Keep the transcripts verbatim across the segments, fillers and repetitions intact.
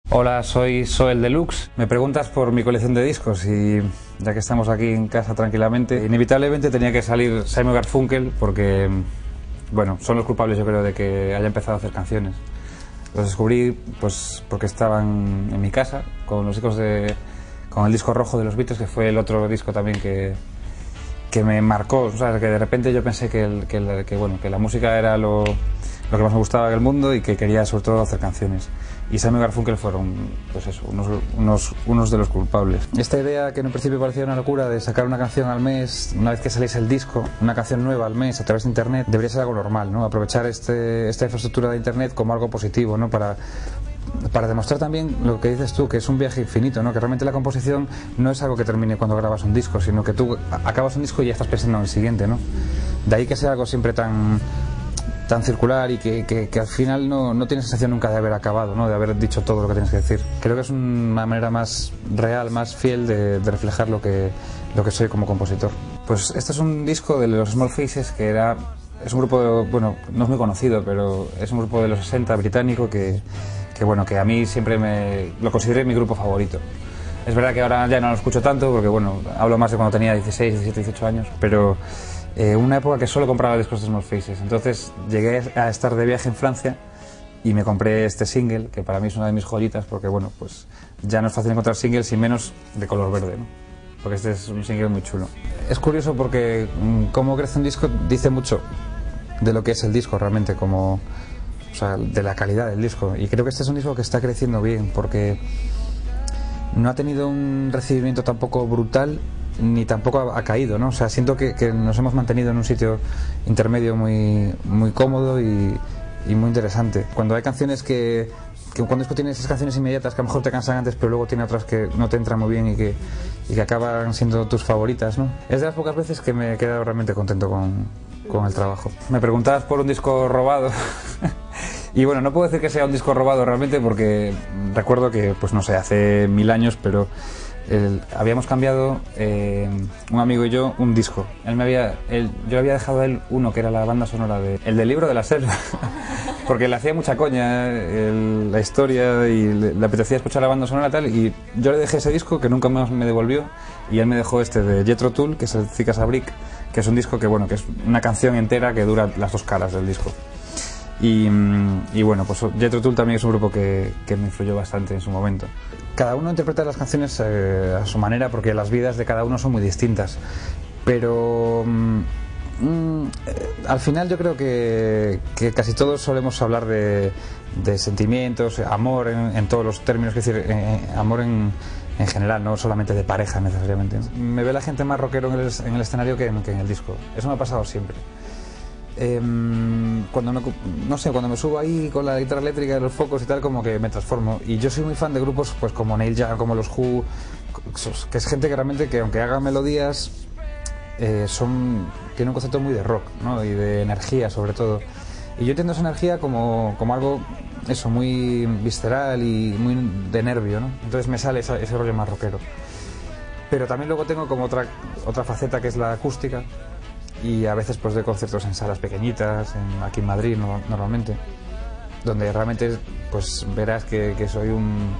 Hola, soy Soel Deluxe. Me preguntas por mi colección de discos y ya que estamos aquí en casa tranquilamente, inevitablemente tenía que salir Simon y Garfunkel porque, bueno, son los culpables yo creo de que haya empezado a hacer canciones. Los descubrí pues porque estaban en mi casa con los discos de, con el disco rojo de los Beatles, que fue el otro disco también que, que me marcó, o sea, que de repente yo pensé que, el, que, el, que, bueno, que la música era lo, lo que más me gustaba del mundo y que quería sobre todo hacer canciones. Y Simon y Garfunkel fueron, pues eso, unos, unos, unos de los culpables. Esta idea, que en un principio parecía una locura, de sacar una canción al mes, una vez que saliese el disco, una canción nueva al mes a través de internet, debería ser algo normal, ¿no? Aprovechar este, esta infraestructura de internet como algo positivo, ¿no? Para, para demostrar también lo que dices tú, que es un viaje infinito, ¿no? Que realmente la composición no es algo que termine cuando grabas un disco, sino que tú acabas un disco y ya estás pensando en el siguiente, ¿no? De ahí que sea algo siempre tan... tan circular y que, que, que al final no, no tienes sensación nunca de haber acabado, ¿no? De haber dicho todo lo que tienes que decir. Creo que es una manera más real, más fiel de, de reflejar lo que, lo que soy como compositor. Pues este es un disco de los Small Faces, que era, es un grupo, de, bueno, no es muy conocido, pero es un grupo de los sesenta británico que, que, bueno, que a mí siempre me, lo consideré mi grupo favorito. Es verdad que ahora ya no lo escucho tanto porque, bueno, hablo más de cuando tenía dieciséis, diecisiete, dieciocho años, pero... Eh, una época que solo compraba discos de Small Faces. Entonces llegué a estar de viaje en Francia y me compré este single, que para mí es una de mis joyitas, porque bueno, pues ya no es fácil encontrar singles y menos de color verde, ¿no? Porque este es un single muy chulo. Es curioso porque mmm, cómo crece un disco dice mucho de lo que es el disco realmente, como, o sea, de la calidad del disco. Y creo que este es un disco que está creciendo bien, porque no ha tenido un recibimiento tampoco brutal, ni tampoco ha, ha caído, ¿no? O sea, siento que, que nos hemos mantenido en un sitio intermedio muy, muy cómodo y, y muy interesante. Cuando hay canciones que, que cuando disco tiene esas canciones inmediatas que a lo mejor te cansan antes, pero luego tiene otras que no te entran muy bien y que, y que acaban siendo tus favoritas, ¿no? Es de las pocas veces que me he quedado realmente contento con, con el trabajo. Me preguntabas por un disco robado. Y bueno, no puedo decir que sea un disco robado realmente, porque recuerdo que, pues no sé, hace mil años, pero el, habíamos cambiado, eh, un amigo y yo, un disco. Él me había, él, yo había dejado a él uno que era la banda sonora de, el del Libro de la Selva, porque le hacía mucha coña el, la historia y le, le apetecía escuchar la banda sonora y tal, y yo le dejé ese disco que nunca más me devolvió, y él me dejó este de Jethro Tull, que es el Thick as a Brick, que es un disco que, bueno, que es una canción entera que dura las dos caras del disco. Y, y bueno, pues Jethro Tull también es un grupo que, que me influyó bastante en su momento. Cada uno interpreta las canciones eh, a su manera, porque las vidas de cada uno son muy distintas, pero mm, eh, al final yo creo que, que casi todos solemos hablar de, de sentimientos, amor en, en todos los términos, es decir, eh, amor en, en general, no solamente de pareja necesariamente. Me ve la gente más rockero en el, en el escenario que en, que en el disco. Eso me ha pasado siempre. Eh, cuando me, no sé, cuando me subo ahí con la guitarra eléctrica y los focos y tal, como que me transformo. Y yo soy muy fan de grupos pues como Neil Young, como los Who, que es gente que realmente, que aunque haga melodías, eh, son, tiene un concepto muy de rock, ¿no? Y de energía sobre todo. Y yo entiendo esa energía como, como algo, eso, muy visceral y muy de nervio, ¿no? Entonces me sale esa, ese rollo más rockero. Pero también luego tengo como otra, otra faceta, que es la acústica. Y a veces pues de conciertos en salas pequeñitas, en, aquí en Madrid no, normalmente, donde realmente pues verás que, que soy un...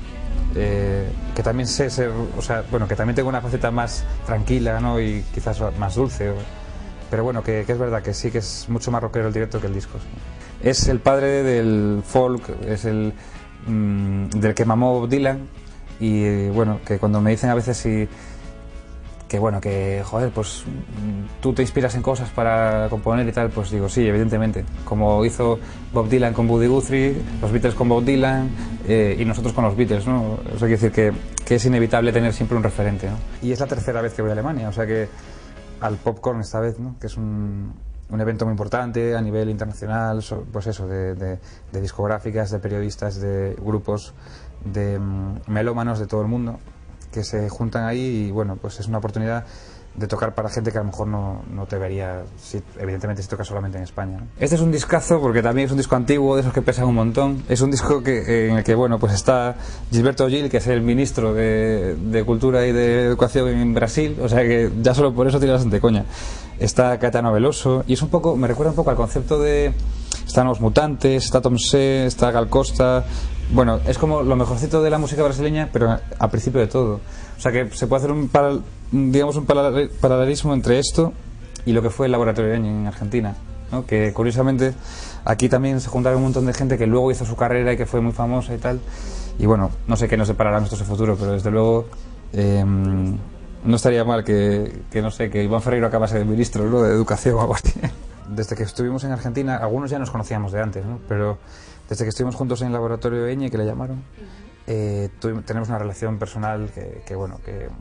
Eh, que también sé ser, o sea, bueno, que también tengo una faceta más tranquila, ¿no? Y quizás más dulce, o, pero bueno, que, que es verdad que sí que es mucho más rockero el directo que el disco. ¿Sí? Es el padre del folk, es el mmm, del que mamó Bob Dylan, y bueno, que cuando me dicen a veces si... que bueno, que joder, pues tú te inspiras en cosas para componer y tal, pues digo, sí, evidentemente, como hizo Bob Dylan con Woody Guthrie, los Beatles con Bob Dylan, eh, y nosotros con los Beatles, ¿no? Eso quiere decir que, que es inevitable tener siempre un referente, ¿no? Y es la tercera vez que voy a Alemania, o sea que al Popcorn esta vez, ¿no? Que es un, un evento muy importante a nivel internacional, pues eso, de, de, de discográficas, de periodistas, de grupos, de um, melómanos de todo el mundo, que se juntan ahí y bueno, pues es una oportunidad de tocar para gente que a lo mejor no, no te vería, si, evidentemente, si toca solamente en España, ¿no? Este es un discazo porque también es un disco antiguo, de esos que pesan un montón. Es un disco que, en el que, bueno, pues está Gilberto Gil, que es el ministro de, de Cultura y de Educación en Brasil, o sea que ya solo por eso tiene bastante coña. Está Caetano Veloso y es un poco, me recuerda un poco al concepto de... Están Los Mutantes, está Tom C, está Gal Costa, Bueno, es como lo mejorcito de la música brasileña, pero a principio de todo. O sea que se puede hacer un, paral, digamos, un paralelismo entre esto y lo que fue el Laboratorio Eñe en Argentina, ¿no? Que curiosamente aquí también se juntaron un montón de gente que luego hizo su carrera y que fue muy famosa y tal. Y bueno, no sé qué nos deparará nosotros en el futuro, pero desde luego eh, no estaría mal que, que, no sé, que Iván Ferreiro acabase de ministro, ¿no?, de Educación o algo así. Desde que estuvimos en Argentina, algunos ya nos conocíamos de antes, ¿no? Pero desde que estuvimos juntos en el Laboratorio Eñe, que le llamaron, eh, tuvimos, tenemos una relación personal que, que bueno, que,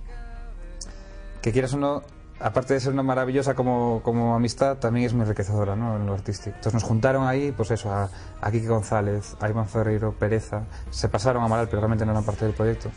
que quieras o no, aparte de ser una maravillosa como, como amistad, también es muy enriquecedora, ¿no?, en lo artístico. Entonces nos juntaron ahí, pues eso, a, a Quique González, a Iván Ferreiro, Pereza, se pasaron a Amaral, pero realmente no eran parte del proyecto,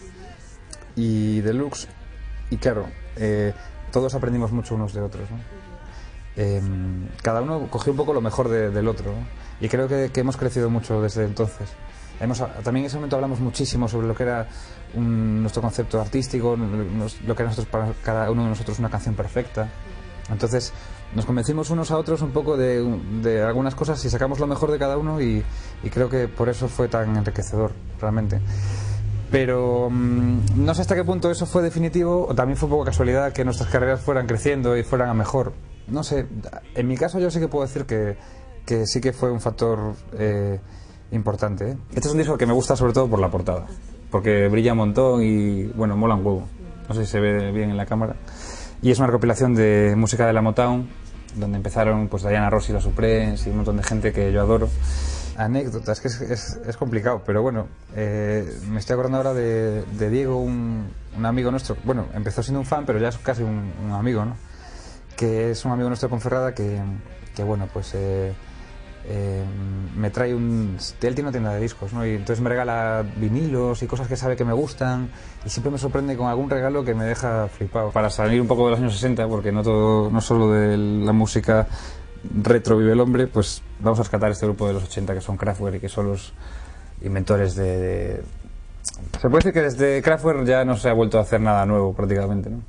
y Deluxe, y claro, eh, todos aprendimos mucho unos de otros, ¿no? Eh, cada uno cogió un poco lo mejor de, del otro, ¿no? Y creo que, que hemos crecido mucho desde entonces. Hemos, también en ese momento hablamos muchísimo sobre lo que era un, nuestro concepto artístico, nos, lo que era nosotros, para cada uno de nosotros una canción perfecta. Entonces nos convencimos unos a otros un poco de, de algunas cosas y sacamos lo mejor de cada uno, y, y creo que por eso fue tan enriquecedor realmente. Pero mmm, no sé hasta qué punto eso fue definitivo, o también fue un poco casualidad que nuestras carreras fueran creciendo y fueran a mejor. No sé, en mi caso yo sí que puedo decir que, que sí que fue un factor eh, importante, ¿eh? Este es un disco que me gusta sobre todo por la portada, porque brilla un montón y, bueno, mola un huevo. No sé si se ve bien en la cámara. Y es una recopilación de música de la Motown, donde empezaron pues Diana Ross y los Supremes y un montón de gente que yo adoro. Anécdotas, que es, es, es complicado, pero bueno, eh, me estoy acordando ahora de, de Diego, un, un amigo nuestro. Bueno, empezó siendo un fan, pero ya es casi un, un amigo, ¿no? Que es un amigo nuestro de Ponferrada que, que bueno, pues eh, eh, me trae un... Él tiene una tienda de discos, ¿no? Y entonces me regala vinilos y cosas que sabe que me gustan, y siempre me sorprende con algún regalo que me deja flipado. Para salir un poco de los años sesenta, porque no todo, no solo de la música retro vive el hombre, pues vamos a rescatar este grupo de los ochenta que son Kraftwerk y que son los inventores de, de... Se puede decir que desde Kraftwerk ya no se ha vuelto a hacer nada nuevo prácticamente, ¿no?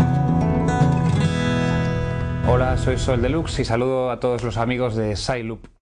Hola, soy Sol Deluxe y saludo a todos los amigos de Siloop.